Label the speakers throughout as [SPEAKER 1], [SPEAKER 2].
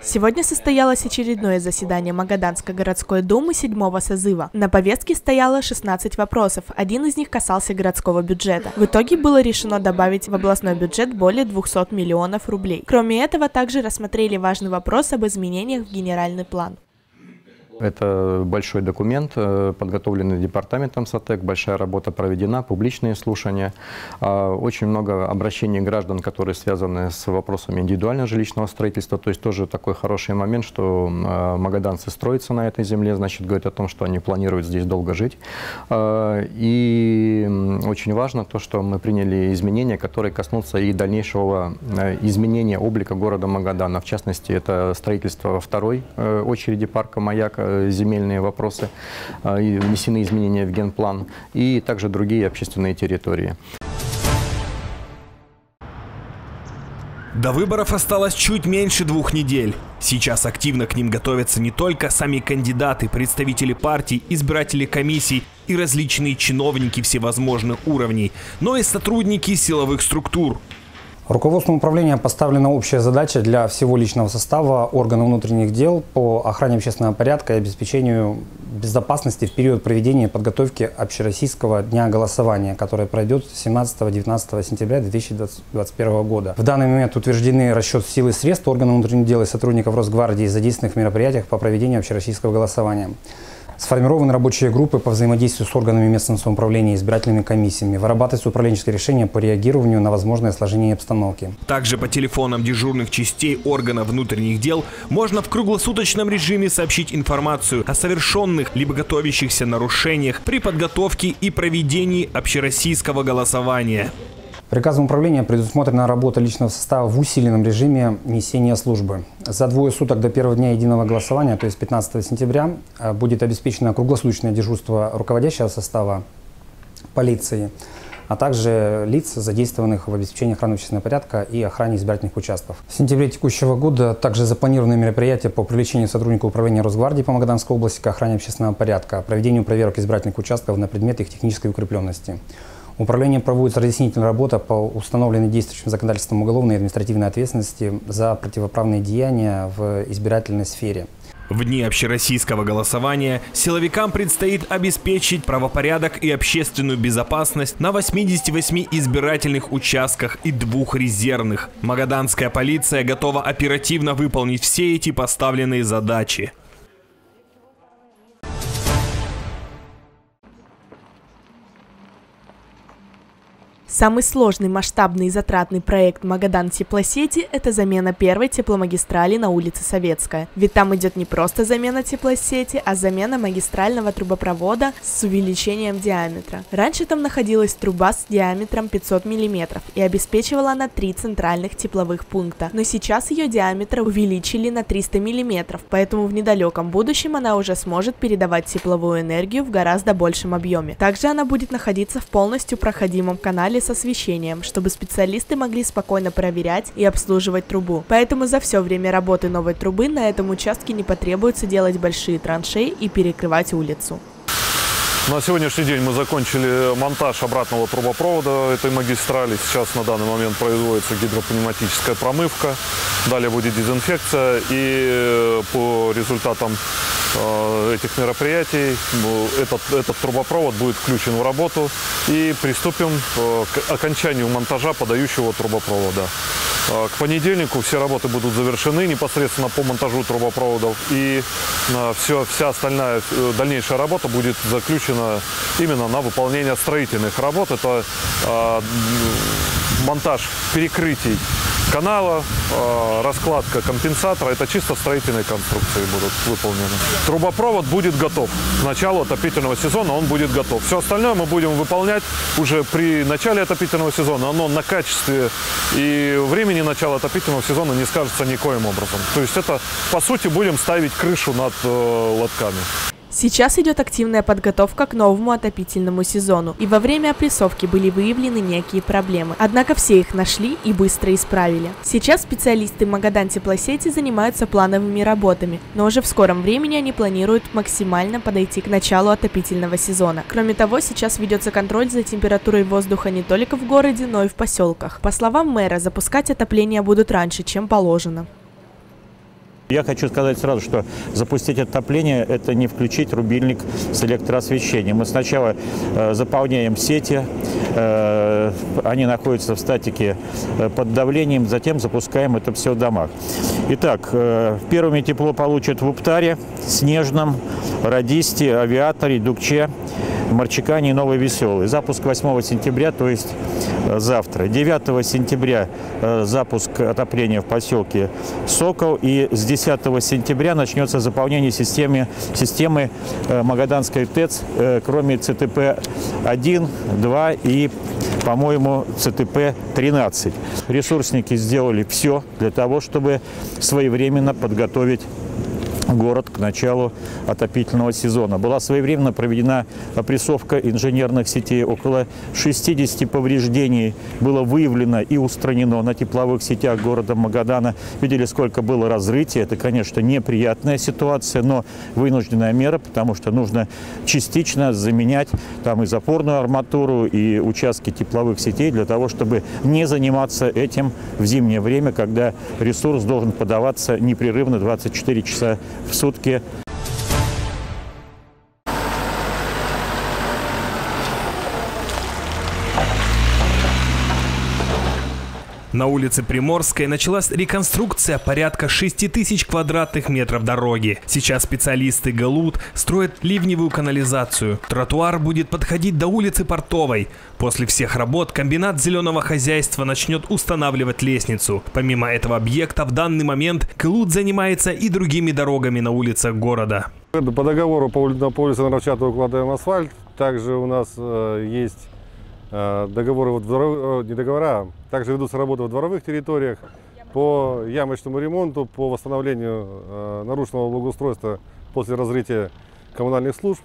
[SPEAKER 1] Сегодня состоялось очередное заседание Магаданской городской думы 7-го созыва. На повестке стояло 16 вопросов, один из них касался городского бюджета. В итоге было решено добавить в областной бюджет более 200 миллионов рублей. Кроме этого, также рассмотрели важный вопрос об изменениях в генеральный план.
[SPEAKER 2] Это большой документ, подготовленный департаментом САТЭК, большая работа проведена, публичные слушания. Очень много обращений граждан, которые связаны с вопросами индивидуального жилищного строительства. То есть тоже такой хороший момент, что магаданцы строятся на этой земле, значит, говорят о том, что они планируют здесь долго жить. И очень важно то, что мы приняли изменения, которые коснутся и дальнейшего изменения облика города Магадана. В частности, это строительство во второй очереди парка «Маяк», земельные вопросы, внесены изменения в генплан и также другие общественные территории.
[SPEAKER 3] До выборов осталось чуть меньше 2 недель. Сейчас активно к ним готовятся не только сами кандидаты, представители партий, избиратели комиссий и различные чиновники всевозможных уровней, но и сотрудники силовых структур.
[SPEAKER 4] Руководством управления поставлена общая задача для всего личного состава органов внутренних дел по охране общественного порядка и обеспечению безопасности в период проведения подготовки Общероссийского дня голосования, который пройдет 17-19 сентября 2021 года. В данный момент утверждены расчет сил и средств органов внутренних дел и сотрудников Росгвардии, задействованных в мероприятиях по проведению общероссийского голосования. Сформированы рабочие группы по взаимодействию с органами местного самоуправления и избирательными комиссиями. Вырабатываются управленческие решения по реагированию на возможное осложнение обстановки.
[SPEAKER 3] Также по телефонам дежурных частей органов внутренних дел можно в круглосуточном режиме сообщить информацию о совершенных либо готовящихся нарушениях при подготовке и проведении общероссийского голосования.
[SPEAKER 4] Приказом управления предусмотрена работа личного состава в усиленном режиме несения службы. За 2 суток до первого дня единого голосования, то есть 15 сентября, будет обеспечено круглосуточное дежурство руководящего состава полиции, а также лиц, задействованных в обеспечении охраны общественного порядка и охране избирательных участков. В сентябре текущего года также запланированы мероприятия по привлечению сотрудников управления Росгвардии по Магаданской области к охране общественного порядка, проведению проверок избирательных участков на предмет их технической укрепленности. Управлением проводится разъяснительная работа по установленной действующим законодательством уголовной и административной ответственности за противоправные деяния в избирательной сфере.
[SPEAKER 3] В дни общероссийского голосования силовикам предстоит обеспечить правопорядок и общественную безопасность на 88 избирательных участках и 2 резервных. Магаданская полиция готова оперативно выполнить все эти поставленные задачи.
[SPEAKER 1] Самый сложный, масштабный и затратный проект Магадан теплосети – это замена первой тепломагистрали на улице Советская. Ведь там идет не просто замена теплосети, а замена магистрального трубопровода с увеличением диаметра. Раньше там находилась труба с диаметром 500 мм и обеспечивала она 3 центральных тепловых пункта. Но сейчас ее диаметр увеличили на 300 мм, поэтому в недалеком будущем она уже сможет передавать тепловую энергию в гораздо большем объеме. Также она будет находиться в полностью проходимом канале с освещением, чтобы специалисты могли спокойно проверять и обслуживать трубу. Поэтому за все время работы новой трубы на этом участке не потребуется делать большие траншеи и перекрывать улицу.
[SPEAKER 5] На сегодняшний день мы закончили монтаж обратного трубопровода этой магистрали. Сейчас на данный момент производится гидропневматическая промывка. Далее будет дезинфекция. И по результатам этих мероприятий этот трубопровод будет включен в работу. И приступим к окончанию монтажа подающего трубопровода. К понедельнику все работы будут завершены непосредственно по монтажу трубопроводов. И вся остальная дальнейшая работа будет заключена именно на выполнение строительных работ. Это монтаж перекрытий канала, раскладка компенсатора. Это чисто строительные конструкции будут выполнены. Трубопровод будет готов. К началу отопительного сезона он будет готов. Все остальное мы будем выполнять уже при начале отопительного сезона. Оно на качестве и времени начала отопительного сезона не скажется никоим образом. То есть это, по сути, будем ставить крышу над лотками.
[SPEAKER 1] Сейчас идет активная подготовка к новому отопительному сезону, и во время опрессовки были выявлены некие проблемы. Однако все их нашли и быстро исправили. Сейчас специалисты Магадан теплосети занимаются плановыми работами, но уже в скором времени они планируют максимально подойти к началу отопительного сезона. Кроме того, сейчас ведется контроль за температурой воздуха не только в городе, но и в поселках. По словам мэра, запускать отопление будут раньше, чем положено.
[SPEAKER 6] Я хочу сказать сразу, что запустить отопление – это не включить рубильник с электроосвещением. Мы сначала заполняем сети, они находятся в статике под давлением, затем запускаем это все в домах. Итак, первыми тепло получат в Уптаре, Снежном, Радисте, Авиаторе, Дукче, Марчикане и Новой Веселой. Запуск 8 сентября, то есть завтра. 9 сентября запуск отопления в поселке Сокол. И с 10 сентября начнется заполнение системы Магаданской ТЭЦ, кроме ЦТП-1, 2 и, по-моему, ЦТП-13. Ресурсники сделали все для того, чтобы своевременно подготовить город к началу отопительного сезона. Была своевременно проведена опрессовка инженерных сетей. Около 60 повреждений было выявлено и устранено на тепловых сетях города Магадана. Видели, сколько было разрытий. Это, конечно, неприятная ситуация, но вынужденная мера, потому что нужно частично заменять там и запорную арматуру, и участки тепловых сетей для того, чтобы не заниматься этим в зимнее время, когда ресурс должен подаваться непрерывно 24 часа в сутки.
[SPEAKER 3] На улице Приморской началась реконструкция порядка 6000 квадратных метров дороги. Сейчас специалисты ГЛУД строят ливневую канализацию. Тротуар будет подходить до улицы Портовой. После всех работ комбинат зеленого хозяйства начнет устанавливать лестницу. Помимо этого объекта, в данный момент ГЛУД занимается и другими дорогами на улицах города.
[SPEAKER 5] По договору по улице Наровчата укладываем асфальт. Также у нас есть договоры, не договора, также ведутся работы в дворовых территориях по ямочному ремонту, по восстановлению нарушенного благоустройства после разрытия коммунальных служб.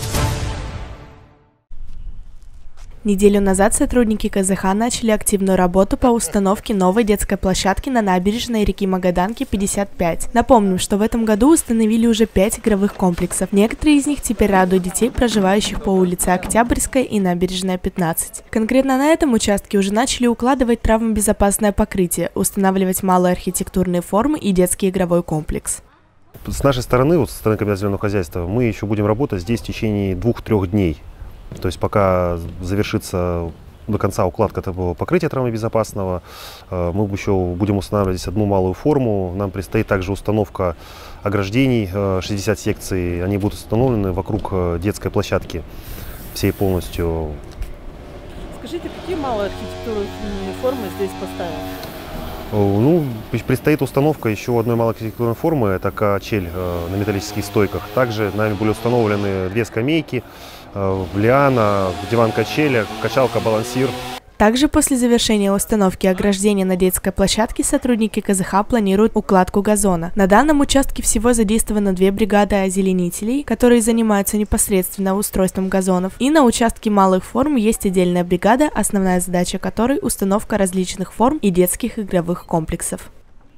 [SPEAKER 1] Неделю назад сотрудники КЗХ начали активную работу по установке новой детской площадки на набережной реки Магаданки 55. Напомним, что в этом году установили уже 5 игровых комплексов. Некоторые из них теперь радуют детей, проживающих по улице Октябрьской и набережная 15. Конкретно на этом участке уже начали укладывать травмобезопасное покрытие, устанавливать малые архитектурные формы и детский игровой комплекс.
[SPEAKER 7] С нашей стороны, вот со стороны комбината зеленого хозяйства, мы еще будем работать здесь в течение 2-3 дней. То есть пока завершится до конца укладка этого покрытия травмобезопасного, мы еще будем устанавливать здесь одну малую форму. Нам предстоит также установка ограждений, 60 секций, они будут установлены вокруг детской площадки всей полностью.
[SPEAKER 8] Скажите, какие малые архитектурные формы здесь поставят?
[SPEAKER 7] Ну, предстоит установка еще одной малой архитектурной формы, это качель на металлических стойках. Также нами были установлены 2 скамейки, лиана, диван качеля, качалка-балансир.
[SPEAKER 1] Также после завершения установки ограждения на детской площадке сотрудники КЗХ планируют укладку газона. На данном участке всего задействовано 2 бригады озеленителей, которые занимаются непосредственно устройством газонов. И на участке малых форм есть отдельная бригада, основная задача которой – установка различных форм и детских игровых комплексов.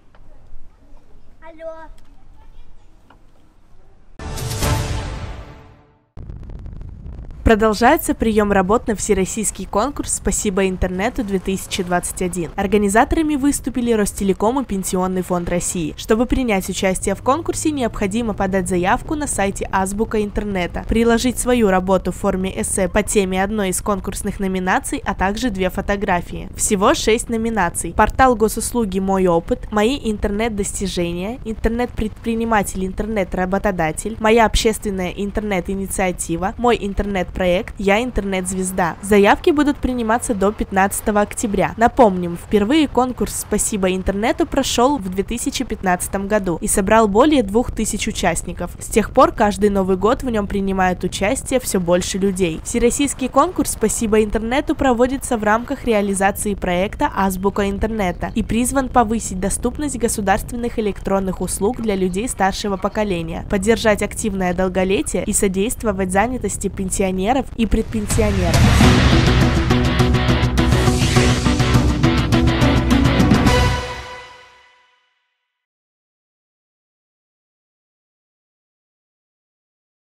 [SPEAKER 1] Продолжается прием работ на всероссийский конкурс «Спасибо интернету-2021». Организаторами выступили Ростелеком и Пенсионный фонд России. Чтобы принять участие в конкурсе, необходимо подать заявку на сайте Азбука интернета, приложить свою работу в форме эссе по теме одной из конкурсных номинаций, а также 2 фотографии. Всего 6 номинаций: портал госуслуги «Мой опыт», «Мои интернет-достижения», интернет-предприниматель, интернет-работодатель, «Моя общественная интернет-инициатива», «Мой интернет-проект», «Я интернет-звезда». Заявки будут приниматься до 15 октября. Напомним, впервые конкурс «Спасибо интернету» прошел в 2015 году и собрал более 2000 участников. С тех пор каждый Новый год в нем принимают участие все больше людей. Всероссийский конкурс «Спасибо интернету» проводится в рамках реализации проекта «Азбука интернета» и призван повысить доступность государственных электронных услуг для людей старшего поколения, поддержать активное долголетие и содействовать занятости пенсионеров и предпенсионеров.